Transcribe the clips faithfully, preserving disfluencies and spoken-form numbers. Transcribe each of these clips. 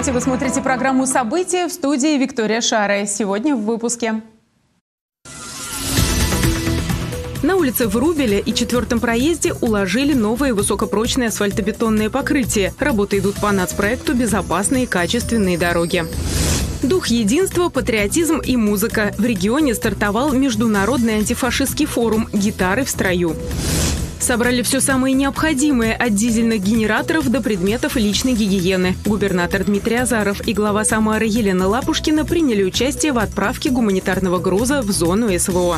Здравствуйте! Вы смотрите программу «События», в студии Виктория Шара. Сегодня в выпуске. На улице Врубеля и четвертом проезде уложили новые высокопрочные асфальтобетонные покрытия. Работы идут по нацпроекту «Безопасные и качественные дороги». Дух единства, патриотизм и музыка. В регионе стартовал международный антифашистский форум «Гитары в строю». Собрали все самое необходимое – от дизельных генераторов до предметов личной гигиены. Губернатор Дмитрий Азаров и глава Самары Елена Лапушкина приняли участие в отправке гуманитарного груза в зону СВО.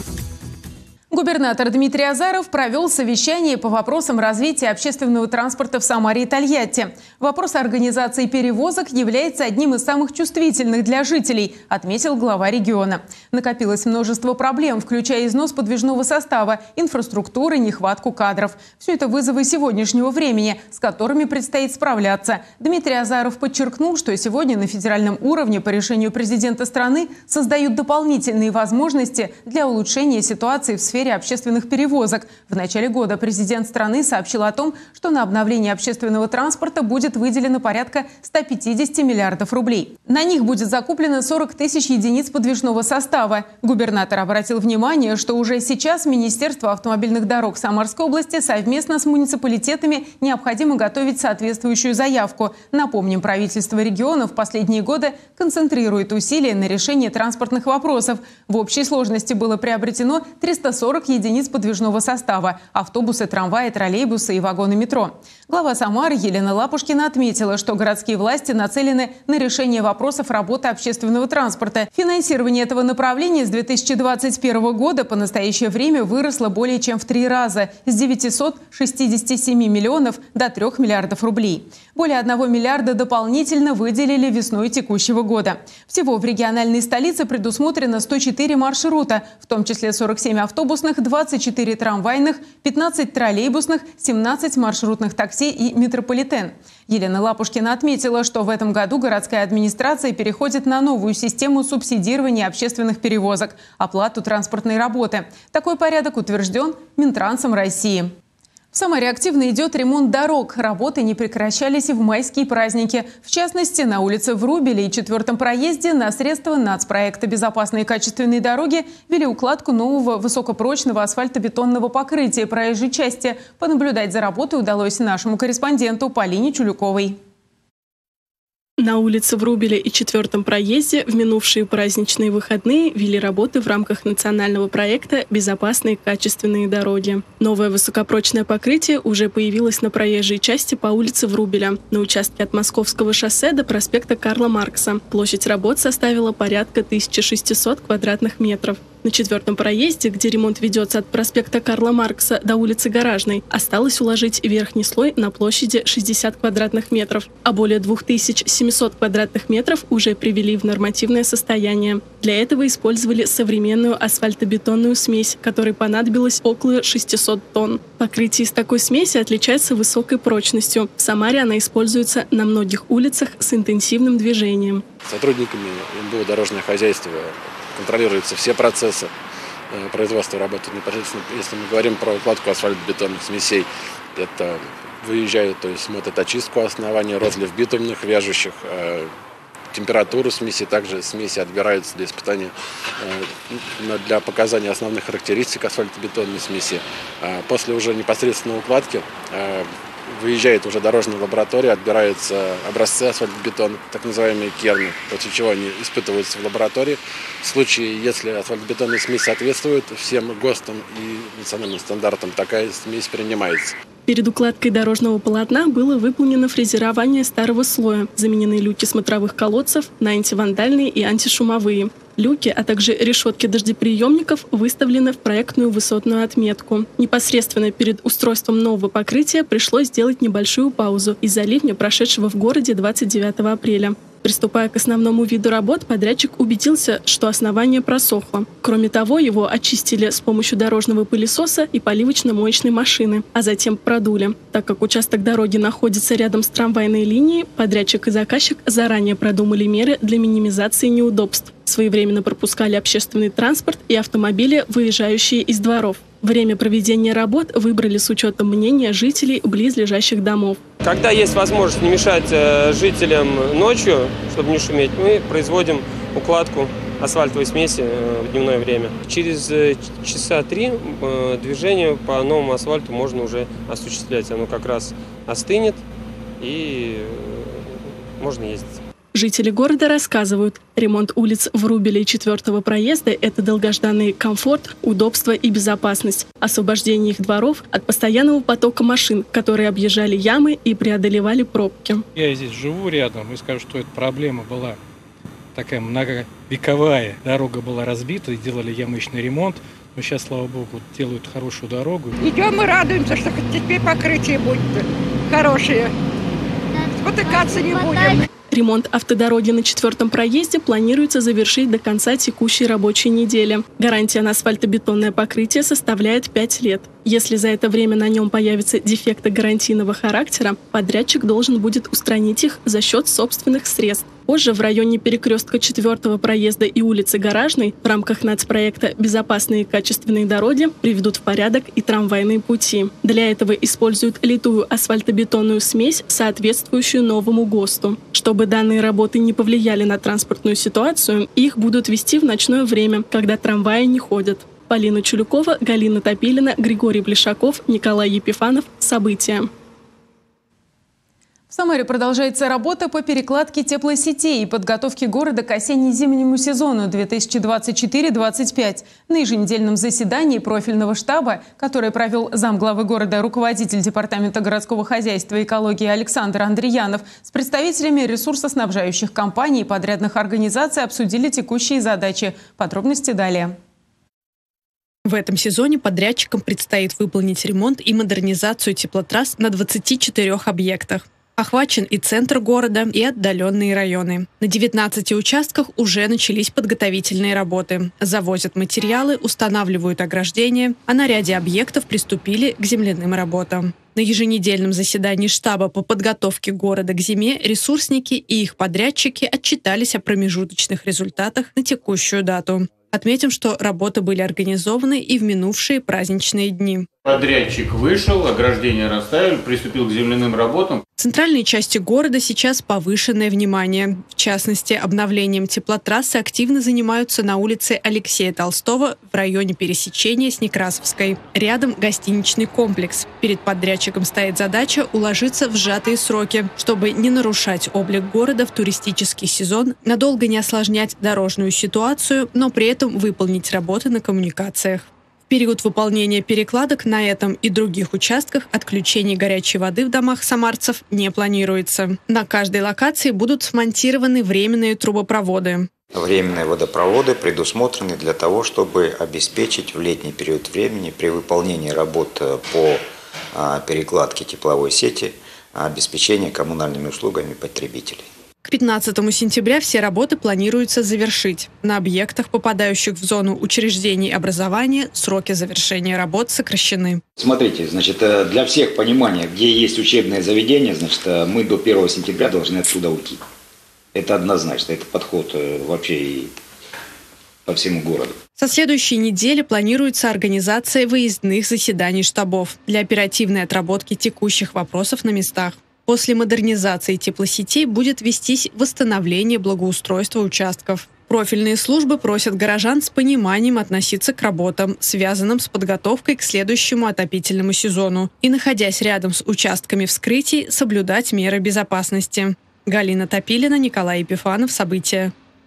Губернатор Дмитрий Азаров провел совещание по вопросам развития общественного транспорта в Самаре и Тольятти. Вопрос организации перевозок является одним из самых чувствительных для жителей, отметил глава региона. Накопилось множество проблем, включая износ подвижного состава, инфраструктуры, нехватку кадров. Все это вызовы сегодняшнего времени, с которыми предстоит справляться. Дмитрий Азаров подчеркнул, что сегодня на федеральном уровне по решению президента страны создают дополнительные возможности для улучшения ситуации в сфере общественных перевозок. В начале года президент страны сообщил о том, что на обновление общественного транспорта будет выделено порядка ста пятидесяти миллиардов рублей. На них будет закуплено сорок тысяч единиц подвижного состава. Губернатор обратил внимание, что уже сейчас Министерство автомобильных дорог Самарской области совместно с муниципалитетами необходимо готовить соответствующую заявку. Напомним, правительство региона в последние годы концентрирует усилия на решении транспортных вопросов. В общей сложности было приобретено триста сорок единиц подвижного состава – автобусы, трамваи, троллейбусы и вагоны метро. Глава Самары Елена Лапушкина отметила, что городские власти нацелены на решение вопросов работы общественного транспорта. Финансирование этого направления с две тысячи двадцать первого года по настоящее время выросло более чем в три раза – с девятисот шестидесяти семи миллионов до трёх миллиардов рублей. Более одного миллиарда дополнительно выделили весной текущего года. Всего в региональной столице предусмотрено сто четыре маршрута, в том числе сорок семь автобусных, двадцать четыре трамвайных, пятнадцать троллейбусных, семнадцать маршрутных такси и метрополитен. Елена Лапушкина отметила, что в этом году городская администрация переходит на новую систему субсидирования общественных перевозок – оплату транспортной работы. Такой порядок утвержден Минтрансом России. В Самаре активно идет ремонт дорог. Работы не прекращались и в майские праздники. В частности, на улице Врубеля и четвертом проезде на средства нацпроекта «Безопасные и качественные дороги» вели укладку нового высокопрочного асфальтобетонного покрытия проезжей части. Понаблюдать за работой удалось нашему корреспонденту Полине Чулюковой. На улице Врубеля и четвертом проезде в минувшие праздничные выходные вели работы в рамках национального проекта «Безопасные и качественные дороги». Новое высокопрочное покрытие уже появилось на проезжей части по улице Врубеля, на участке от Московского шоссе до проспекта Карла Маркса. Площадь работ составила порядка тысячи шестисот квадратных метров. На четвертом проезде, где ремонт ведется от проспекта Карла Маркса до улицы Гаражной, осталось уложить верхний слой на площади шестьдесят квадратных метров, а более двух тысяч семисот квадратных метров уже привели в нормативное состояние. Для этого использовали современную асфальтобетонную смесь, которой понадобилось около шестисот тонн. Покрытие из такой смеси отличается высокой прочностью. В Самаре она используется на многих улицах с интенсивным движением. Сотрудниками эм бэ о «Дорожное хозяйство» контролируются все процессы производства работы. Непосредственно, если мы говорим про укладку асфальтобетонных смесей, это выезжают, то есть смотрят очистку основания, розлив битумных, вяжущих, температуру смеси, также смеси отбираются для испытания, для показания основных характеристик асфальтобетонной смеси. После уже непосредственно укладки выезжает уже дорожная лаборатория, отбираются образцы асфальтобетона, так называемые керны, после чего они испытываются в лаборатории. В случае, если асфальтобетонная смесь соответствует всем ГОСТам и национальным стандартам, такая смесь принимается. Перед укладкой дорожного полотна было выполнено фрезерование старого слоя. Заменены люки смотровых колодцев на антивандальные и антишумовые. Люки, а также решетки дождеприемников выставлены в проектную высотную отметку. Непосредственно перед устройством нового покрытия пришлось сделать небольшую паузу из-за ливня, прошедшего в городе двадцать девятого апреля. Приступая к основному виду работ, подрядчик убедился, что основание просохло. Кроме того, его очистили с помощью дорожного пылесоса и поливочно-моечной машины, а затем продули. Так как участок дороги находится рядом с трамвайной линией, подрядчик и заказчик заранее продумали меры для минимизации неудобств. Своевременно пропускали общественный транспорт и автомобили, выезжающие из дворов. Время проведения работ выбрали с учетом мнения жителей близлежащих домов. Когда есть возможность не мешать жителям ночью, чтобы не шуметь, мы производим укладку асфальтовой смеси в дневное время. Через часа три движение по новому асфальту можно уже осуществлять. Оно как раз остынет и можно ездить. Жители города рассказывают, ремонт улиц Врубеля и четвертого проезда – это долгожданный комфорт, удобство и безопасность, освобождение их дворов от постоянного потока машин, которые объезжали ямы и преодолевали пробки. Я здесь живу рядом и скажу, что эта проблема была такая многовековая. Дорога была разбита, и делали ямочный ремонт, но сейчас, слава богу, делают хорошую дорогу. Идем и радуемся, что теперь покрытие будет хорошее. Спотыкаться не будем. Ремонт автодороги на четвертом проезде планируется завершить до конца текущей рабочей недели. Гарантия на асфальтобетонное покрытие составляет пять лет. Если за это время на нем появятся дефекты гарантийного характера, подрядчик должен будет устранить их за счет собственных средств. Позже в районе перекрестка четвертого проезда и улицы Гаражной в рамках нацпроекта «Безопасные и качественные дороги» приведут в порядок и трамвайные пути. Для этого используют литую асфальтобетонную смесь, соответствующую новому ГОСТу. Чтобы данные работы не повлияли на транспортную ситуацию, их будут вести в ночное время, когда трамваи не ходят. Полина Чулюкова, Галина Топилина, Григорий Блишаков, Николай Епифанов. События. В Самаре продолжается работа по перекладке теплосетей и подготовке города к осенне-зимнему сезону две тысячи двадцать четыре — двадцать пять. На еженедельном заседании профильного штаба, которое провел замглавы города, руководитель департамента городского хозяйства и экологии Александр Андреянов, с представителями ресурсоснабжающих компаний и подрядных организаций обсудили текущие задачи. Подробности далее. В этом сезоне подрядчикам предстоит выполнить ремонт и модернизацию теплотрасс на двадцати четырёх объектах. Охвачен и центр города, и отдаленные районы. На девятнадцати участках уже начались подготовительные работы. Завозят материалы, устанавливают ограждения, а на ряде объектов приступили к земляным работам. На еженедельном заседании штаба по подготовке города к зиме ресурсники и их подрядчики отчитались о промежуточных результатах на текущую дату. Отметим, что работы были организованы и в минувшие праздничные дни. Подрядчик вышел, ограждение расставили, приступил к земляным работам. В центральной части города сейчас повышенное внимание. В частности, обновлением теплотрассы активно занимаются на улице Алексея Толстого в районе пересечения с Некрасовской. Рядом гостиничный комплекс. Перед подрядчиком стоит задача уложиться в сжатые сроки, чтобы не нарушать облик города в туристический сезон, надолго не осложнять дорожную ситуацию, но при этом выполнить работы на коммуникациях. В период выполнения перекладок на этом и других участках отключение горячей воды в домах самарцев не планируется. На каждой локации будут смонтированы временные трубопроводы. Временные водопроводы предусмотрены для того, чтобы обеспечить в летний период времени при выполнении работ по перекладке тепловой сети обеспечение коммунальными услугами потребителей. К пятнадцатому сентября все работы планируется завершить. На объектах, попадающих в зону учреждений образования, сроки завершения работ сокращены. Смотрите, значит, для всех понимания, где есть учебное заведение, значит, мы до первого сентября должны отсюда уйти. Это однозначно, это подход вообще и по всему городу. Со следующей недели планируется организация выездных заседаний штабов для оперативной отработки текущих вопросов на местах. После модернизации теплосетей будет вестись восстановление благоустройства участков. Профильные службы просят горожан с пониманием относиться к работам, связанным с подготовкой к следующему отопительному сезону, и, находясь рядом с участками вскрытий, соблюдать меры безопасности. Галина Топилина, Николай Епифанов. События.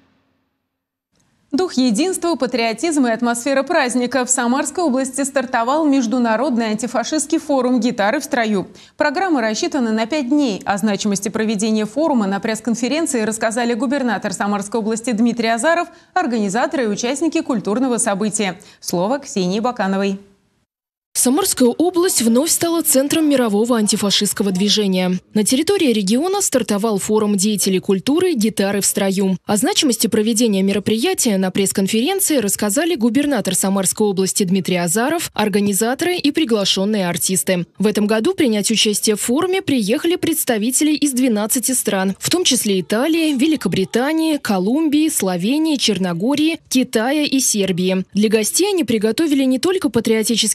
Дух единства, патриотизма и атмосфера праздника. В Самарской области стартовал международный антифашистский форум «Гитары в строю». Программа рассчитана на пять дней. О значимости проведения форума на пресс-конференции рассказали губернатор Самарской области Дмитрий Азаров, организаторы и участники культурного события. Слово Ксении Бакановой. Самарская область вновь стала центром мирового антифашистского движения. На территории региона стартовал форум деятелей культуры «Гитары в строю». О значимости проведения мероприятия на пресс-конференции рассказали губернатор Самарской области Дмитрий Азаров, организаторы и приглашенные артисты. В этом году принять участие в форуме приехали представители из двенадцати стран, в том числе Италии, Великобритании, Колумбии, Словении, Черногории, Китая и Сербии. Для гостей они приготовили не только патриотические песни,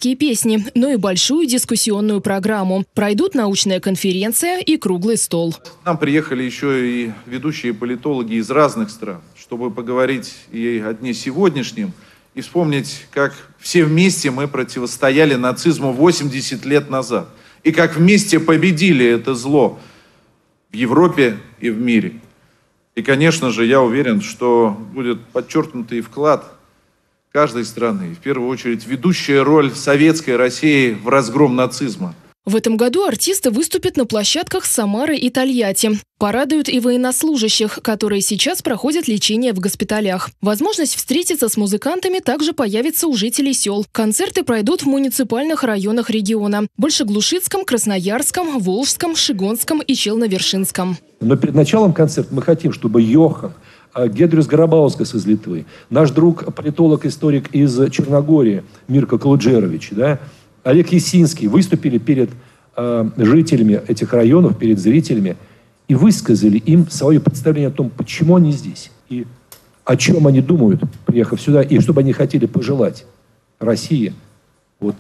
песни, но и большую дискуссионную программу. Пройдут научная конференция и круглый стол. К нам приехали еще и ведущие политологи из разных стран, чтобы поговорить и о дне сегодняшнем, и вспомнить, как все вместе мы противостояли нацизму восемьдесят лет назад, и как вместе победили это зло в Европе и в мире. И, конечно же, я уверен, что будет подчеркнут и вклад каждой страны, в первую очередь ведущая роль советской России в разгром нацизма. В этом году артисты выступят на площадках Самары и Тольятти. Порадуют и военнослужащих, которые сейчас проходят лечение в госпиталях. Возможность встретиться с музыкантами также появится у жителей сел. Концерты пройдут в муниципальных районах региона – Большеглушицком, Красноярском, Волжском, Шигонском и Челновершинском. Но перед началом концерта мы хотим, чтобы Йохан, Гедрюс Гарабаускас из Литвы, наш друг, политолог-историк из Черногории Мирко Калуджерович, да, Олег Ясинский выступили перед э, жителями этих районов, перед зрителями и высказали им свое представление о том, почему они здесь и о чем они думают, приехав сюда, и что бы они хотели пожелать России вот,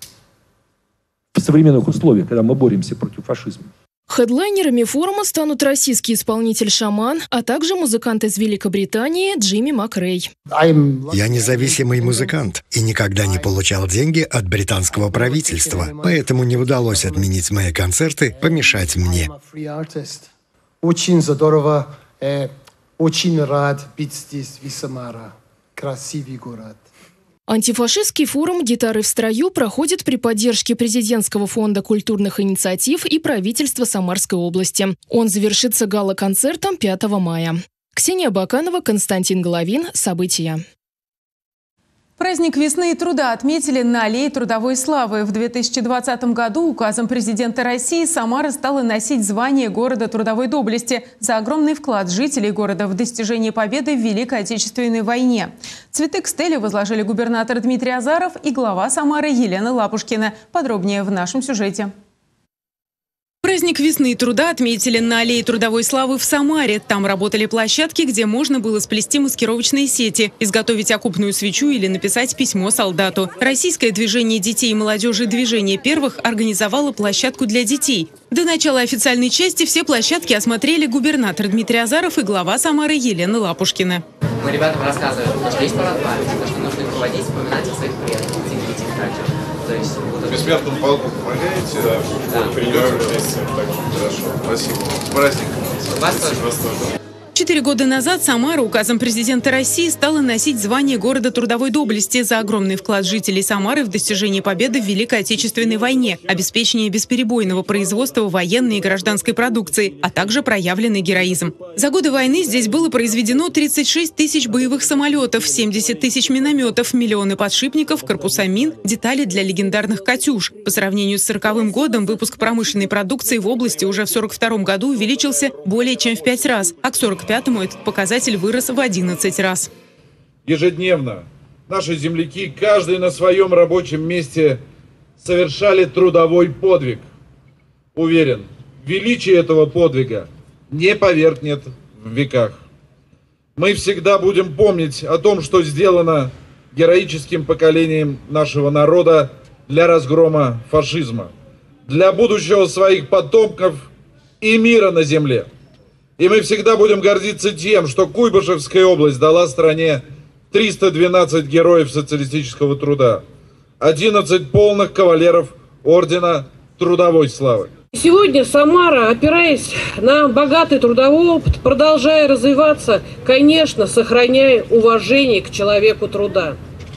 в современных условиях, когда мы боремся против фашизма. Хедлайнерами форума станут российский исполнитель «Шаман», а также музыкант из Великобритании Джимми Макрей. Я независимый музыкант и никогда не получал деньги от британского правительства, поэтому не удалось отменить мои концерты, помешать мне. Очень здорово, очень рад быть здесь, в Самаре. Красивый город. Антифашистский форум «Гитары в строю» проходит при поддержке Президентского фонда культурных инициатив и правительства Самарской области. Он завершится гала-концертом пятого мая. Ксения Баканова, Константин Головин. События. Праздник весны и труда отметили на Аллее трудовой славы. В две тысячи двадцатом году указом президента России Самара стала носить звание города трудовой доблести за огромный вклад жителей города в достижение победы в Великой Отечественной войне. Цветы к стеле возложили губернатор Дмитрий Азаров и глава Самары Елена Лапушкина. Подробнее в нашем сюжете. Праздник весны и труда отметили на Аллее трудовой славы в Самаре. Там работали площадки, где можно было сплести маскировочные сети, изготовить окопную свечу или написать письмо солдату. Российское движение детей и молодежи «Движение первых» организовало площадку для детей. До начала официальной части все площадки осмотрели губернатор Дмитрий Азаров и глава Самары Елена Лапушкина. Мы ребятам рассказываем, что есть парад памяти, что нужно их проводить, вспоминать о своих предках, ценить их также. То есть, вот бессмертному полку помогаете? Да. Да. Принимаем участие. Хорошо. Спасибо. С праздником. Вас тоже. Четыре года назад Самара указом президента России стала носить звание города трудовой доблести за огромный вклад жителей Самары в достижение победы в Великой Отечественной войне, обеспечение бесперебойного производства военной и гражданской продукции, а также проявленный героизм. За годы войны здесь было произведено тридцать шесть тысяч боевых самолетов, семьдесят тысяч минометов, миллионы подшипников, корпуса мин, детали для легендарных «Катюш». По сравнению с сороковым годом выпуск промышленной продукции в области уже в сорок втором году увеличился более чем в пять раз, а к сорок пятому этот показатель вырос в одиннадцать раз. Ежедневно наши земляки, каждый на своем рабочем месте, совершали трудовой подвиг. Уверен, величие этого подвига не повергнет в веках. Мы всегда будем помнить о том, что сделано героическим поколением нашего народа для разгрома фашизма, для будущего своих потомков и мира на земле. И мы всегда будем гордиться тем, что Куйбышевская область дала стране триста двенадцать героев социалистического труда, одиннадцать полных кавалеров ордена Трудовой славы. Сегодня Самара, опираясь на богатый трудовой опыт, продолжая развиваться, конечно, сохраняя уважение к человеку труда.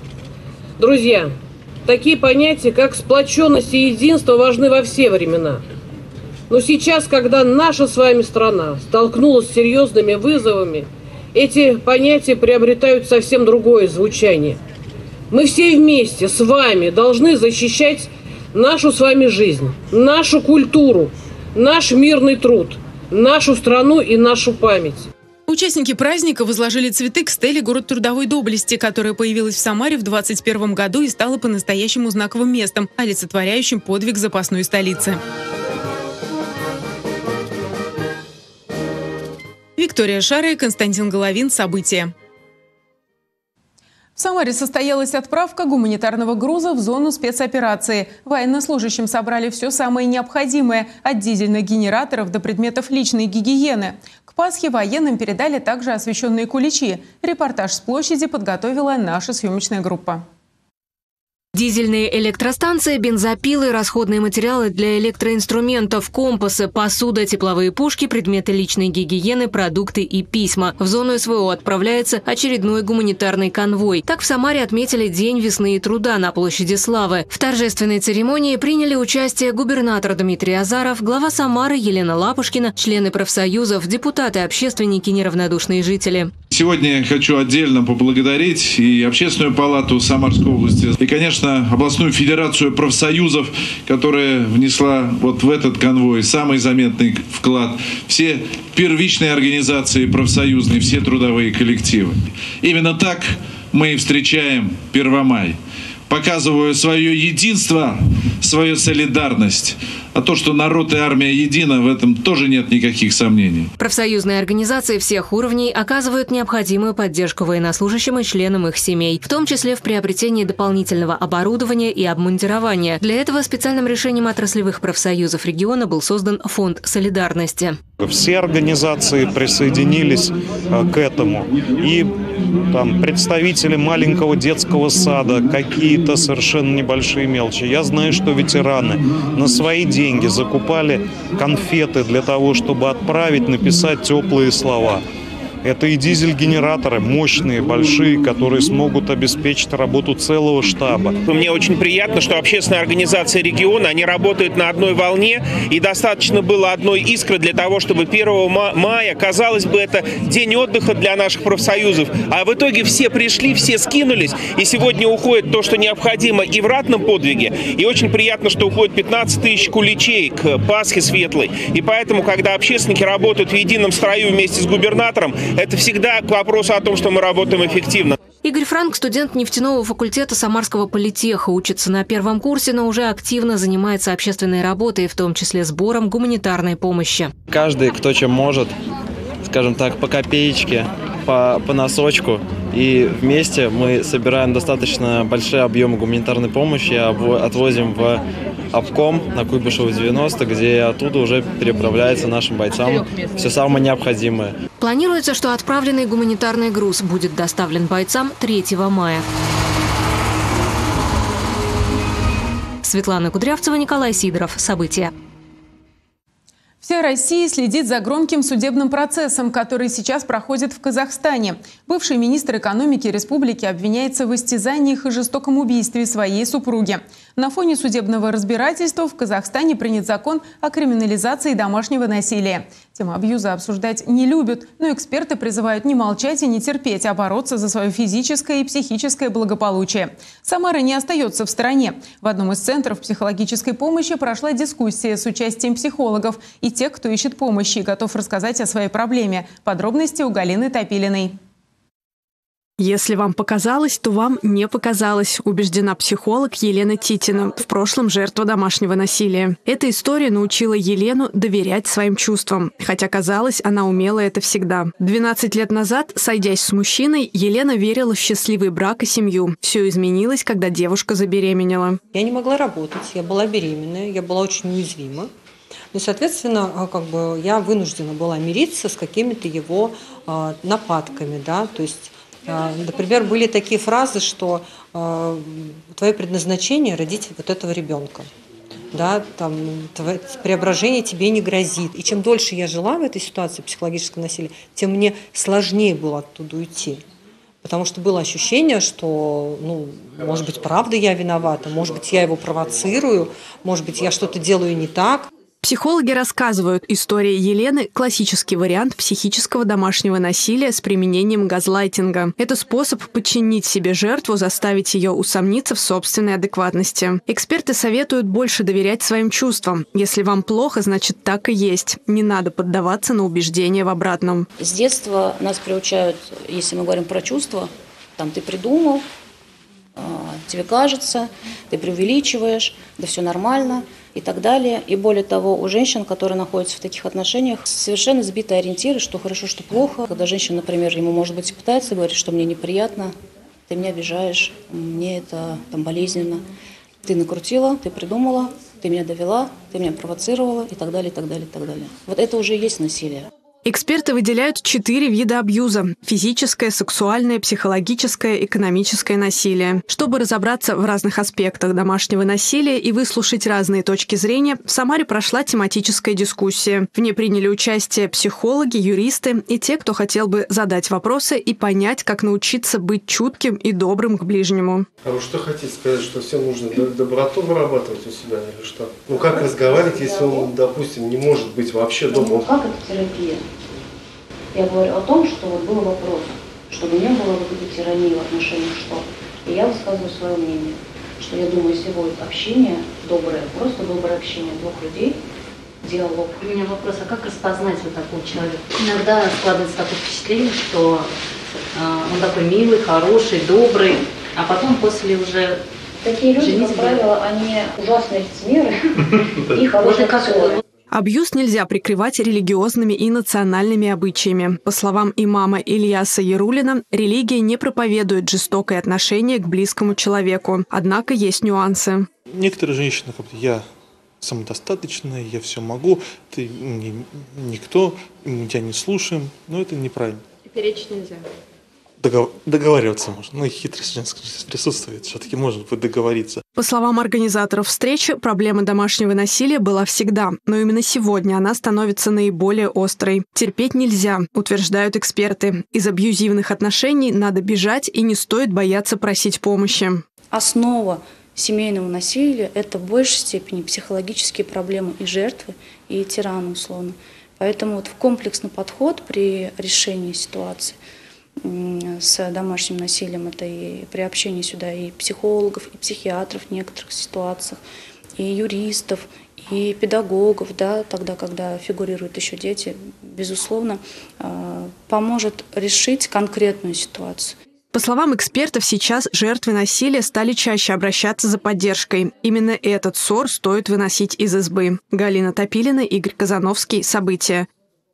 Друзья, такие понятия, как сплоченность и единство, важны во все времена. Но сейчас, когда наша с вами страна столкнулась с серьезными вызовами, эти понятия приобретают совсем другое звучание. Мы все вместе с вами должны защищать нашу с вами жизнь, нашу культуру, наш мирный труд, нашу страну и нашу память. Участники праздника возложили цветы к стеле «Город трудовой доблести», которая появилась в Самаре в двадцать первом году и стала по-настоящему знаковым местом, олицетворяющим подвиг запасной столицы. Виктория Шарая, Константин Головин. События. В Самаре состоялась отправка гуманитарного груза в зону спецоперации. Военнослужащим собрали все самое необходимое – от дизельных генераторов до предметов личной гигиены. К Пасхе военным передали также освященные куличи. Репортаж с площади подготовила наша съемочная группа. Дизельные электростанции, бензопилы, расходные материалы для электроинструментов, компасы, посуда, тепловые пушки, предметы личной гигиены, продукты и письма. В зону СВО отправляется очередной гуманитарный конвой. Так в Самаре отметили День весны и труда на площади Славы. В торжественной церемонии приняли участие губернатор Дмитрий Азаров, глава Самары Елена Лапушкина, члены профсоюзов, депутаты, общественники, неравнодушные жители. Сегодня я хочу отдельно поблагодарить и Общественную палату Самарской области, и, конечно, областную федерацию профсоюзов, которая внесла вот в этот конвой самый заметный вклад. Все первичные организации профсоюзные, все трудовые коллективы. Именно так мы и встречаем Первомай, показывая свое единство, свою солидарность. А то, что народ и армия едины, в этом тоже нет никаких сомнений. Профсоюзные организации всех уровней оказывают необходимую поддержку военнослужащим и членам их семей, в том числе в приобретении дополнительного оборудования и обмундирования. Для этого специальным решением отраслевых профсоюзов региона был создан фонд солидарности. Все организации присоединились к этому. И там представители маленького детского сада, какие-то совершенно небольшие мелочи. Я знаю, что ветераны на свои деньги деньги закупали конфеты для того, чтобы отправить, написать теплые слова. Это и дизель-генераторы, мощные, большие, которые смогут обеспечить работу целого штаба. Мне очень приятно, что общественные организации региона, они работают на одной волне, и достаточно было одной искры для того, чтобы первого мая, казалось бы, это день отдыха для наших профсоюзов, а в итоге все пришли, все скинулись, и сегодня уходит то, что необходимо и в ратном подвиге, и очень приятно, что уходит пятнадцать тысяч куличей к Пасхе светлой, и поэтому, когда общественники работают в едином строю вместе с губернатором, это всегда к вопросу о том, что мы работаем эффективно. Игорь Франк, студент нефтяного факультета Самарского политеха, учится на первом курсе, но уже активно занимается общественной работой, в том числе сбором гуманитарной помощи. Каждый, кто чем может, скажем так, по копеечке, по, по носочку. И вместе мы собираем достаточно большие объемы гуманитарной помощи, отвозим в обком на Куйбышева девяносто, где оттуда уже переправляется нашим бойцам все самое необходимое. Планируется, что отправленный гуманитарный груз будет доставлен бойцам третьего мая. Светлана Кудрявцева, Николай Сидоров. События. Вся Россия следит за громким судебным процессом, который сейчас проходит в Казахстане. Бывший министр экономики республики обвиняется в истязаниях и жестоком убийстве своей супруги. На фоне судебного разбирательства в Казахстане принят закон о криминализации домашнего насилия. Тему абьюза обсуждать не любят, но эксперты призывают не молчать и не терпеть, а бороться за свое физическое и психическое благополучие. Самара не остается в стороне. В одном из центров психологической помощи прошла дискуссия с участием психологов и тех, кто ищет помощи и готов рассказать о своей проблеме. Подробности у Галины Топилиной. Если вам показалось, то вам не показалось, убеждена психолог Елена Титина, в прошлом жертва домашнего насилия. Эта история научила Елену доверять своим чувствам, хотя, казалось, она умела это всегда. двенадцать лет назад, сойдясь с мужчиной, Елена верила в счастливый брак и семью. Все изменилось, когда девушка забеременела. Я не могла работать, я была беременная, я была очень уязвима. Ну, соответственно, как бы я вынуждена была мириться с какими-то его э, нападками, да, то есть, э, например, были такие фразы, что э, твое предназначение родить вот этого ребенка, да, там, преображение тебе не грозит. И чем дольше я жила в этой ситуации психологического насилия, тем мне сложнее было оттуда уйти. Потому что было ощущение, что, ну, может быть, правда я виновата, может быть, я его провоцирую, может быть, я что-то делаю не так. Психологи рассказывают, история Елены – классический вариант психического домашнего насилия с применением газлайтинга. Это способ подчинить себе жертву, заставить ее усомниться в собственной адекватности. Эксперты советуют больше доверять своим чувствам. Если вам плохо, значит так и есть. Не надо поддаваться на убеждения в обратном. С детства нас приучают, если мы говорим про чувства, там ты придумал, тебе кажется, ты преувеличиваешь, да все нормально и так далее. И более того, у женщин, которые находятся в таких отношениях, совершенно сбиты ориентиры, что хорошо, что плохо. Когда женщина, например, ему, может быть, пытается говорить, что мне неприятно, ты меня обижаешь, мне это там болезненно. Ты накрутила, ты придумала, ты меня довела, ты меня провоцировала и так далее, и так далее, и так далее. Вот это уже и есть насилие. Эксперты выделяют четыре вида абьюза – физическое, сексуальное, психологическое, экономическое насилие. Чтобы разобраться в разных аспектах домашнего насилия и выслушать разные точки зрения, в Самаре прошла тематическая дискуссия. В ней приняли участие психологи, юристы и те, кто хотел бы задать вопросы и понять, как научиться быть чутким и добрым к ближнему. А вы что хотите сказать, что всем нужно доброту вырабатывать у себя или что? Ну как разговаривать, если он, допустим, не может быть вообще дома? Ну, как это терапия? Я говорю о том, что вот был вопрос, чтобы не было вот этой тирании в отношениях что. И я высказываю свое мнение, что я думаю, если будет общение доброе, просто доброе общение двух людей, диалог. У меня вопрос, а как распознать вот такого человека? Иногда складывается такое впечатление, что э, он такой милый, хороший, добрый, а потом после уже... Такие люди, как правило, они ужасные лицемеры и хорошие актеры. Абьюз нельзя прикрывать религиозными и национальными обычаями. По словам имама Ильяса Ярулина, религия не проповедует жестокое отношение к близкому человеку. Однако есть нюансы. Некоторые женщины говорят, я самодостаточная, я все могу, ты не, никто, мы тебя не слушаем, но это неправильно. И перечить нельзя. Догов... Договариваться можно. Ну и хитрость женская здесь присутствует. Все-таки можно договориться. По словам организаторов встречи, проблема домашнего насилия была всегда, но именно сегодня она становится наиболее острой. Терпеть нельзя, утверждают эксперты. Из абьюзивных отношений надо бежать и не стоит бояться просить помощи. Основа семейного насилия – это в большей степени психологические проблемы и жертвы, и тирана, условно. Поэтому вот в комплексный подход при решении ситуации с домашним насилием, это и при общении сюда и психологов, и психиатров в некоторых ситуациях, и юристов, и педагогов, да, тогда, когда фигурируют еще дети, безусловно, поможет решить конкретную ситуацию. По словам экспертов, сейчас жертвы насилия стали чаще обращаться за поддержкой. Именно этот ссор стоит выносить из избы. Галина Топилина, Игорь Казановский. События.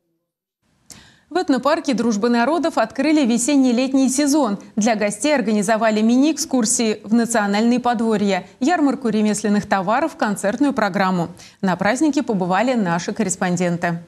В этнопарке «Дружбы народов» открыли весенне-летний сезон. Для гостей организовали мини-экскурсии в национальные подворья, ярмарку ремесленных товаров, концертную программу. На празднике побывали наши корреспонденты.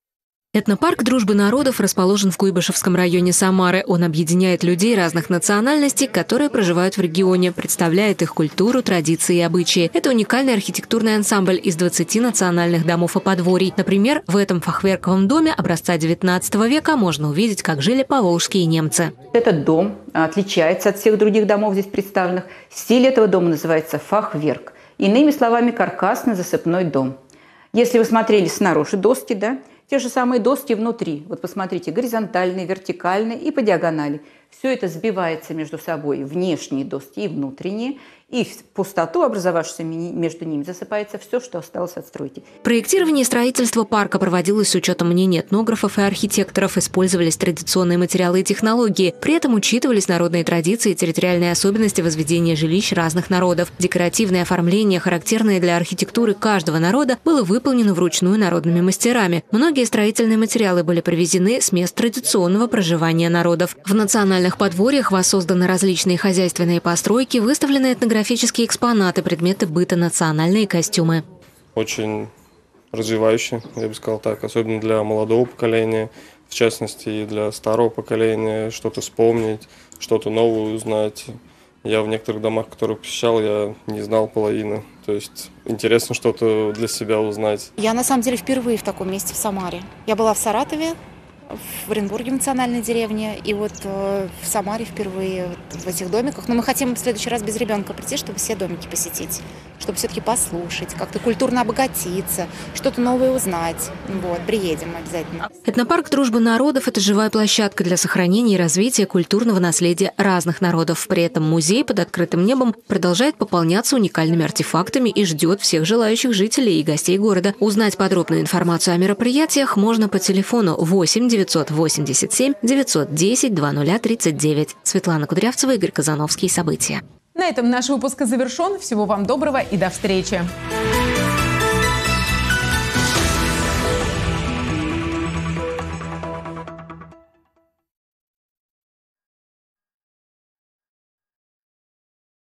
Этнопарк «Дружбы народов» расположен в Куйбышевском районе Самары. Он объединяет людей разных национальностей, которые проживают в регионе, представляет их культуру, традиции и обычаи. Это уникальный архитектурный ансамбль из двадцати национальных домов и подворий. Например, в этом фахверковом доме образца девятнадцатого века можно увидеть, как жили поволжские немцы. Этот дом отличается от всех других домов здесь представленных. Стиль этого дома называется фахверк. Иными словами, каркасно-засыпной дом. Если вы смотрели снаружи доски, да, те же самые доски внутри. Вот посмотрите, горизонтальные, вертикальные и по диагонали. Все это сбивается между собой, внешние доски и внутренние. И в пустоту, образовавшуюся между ними, засыпается все, что осталось от стройки. Проектирование и строительство парка проводилось с учетом мнений этнографов и архитекторов. Использовались традиционные материалы и технологии. При этом учитывались народные традиции и территориальные особенности возведения жилищ разных народов. Декоративное оформление, характерное для архитектуры каждого народа, было выполнено вручную народными мастерами. Многие строительные материалы были привезены с мест традиционного проживания народов. В национальных подворьях воссозданы различные хозяйственные постройки, выставлены этнографические Графические экспонаты, предметы быта, национальные костюмы. Очень развивающий, я бы сказал так, особенно для молодого поколения, в частности и для старого поколения, что-то вспомнить, что-то новое узнать. Я в некоторых домах, которые посещал, я не знал половины. То есть интересно что-то для себя узнать. Я на самом деле впервые в таком месте в Самаре. Я была в Саратове, в Оренбурге, в национальной деревне, и вот э, в Самаре впервые вот в этих домиках. Но мы хотим в следующий раз без ребенка прийти, чтобы все домики посетить, чтобы все-таки послушать, как-то культурно обогатиться, что-то новое узнать. Вот, приедем обязательно. Этнопарк «Дружбы народов» – это живая площадка для сохранения и развития культурного наследия разных народов. При этом музей под открытым небом продолжает пополняться уникальными артефактами и ждет всех желающих жителей и гостей города. Узнать подробную информацию о мероприятиях можно по телефону восемь девятьсот восемьдесят семь девятьсот десять двадцать ноль тридцать девять. Светлана Кудрявцева, Игорь Казановский. События. На этом наш выпуск завершен. Всего вам доброго и до встречи.